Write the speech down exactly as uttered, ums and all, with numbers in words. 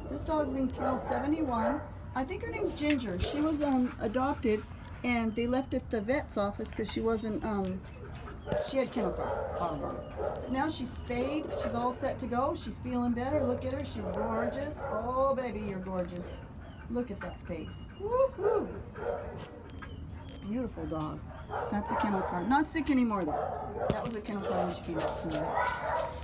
This dog's in kennel seventy-one. I think her name's Ginger. She was um, adopted, and they left at the vet's office because she wasn't, um, she had kennel problem. Now she's spayed. She's all set to go. She's feeling better. Look at her. She's gorgeous. Oh, baby, you're gorgeous. Look at that face. Woo-hoo. Beautiful dog. That's a kennel card. Not sick anymore, though. That was a kennel card when she came out to me.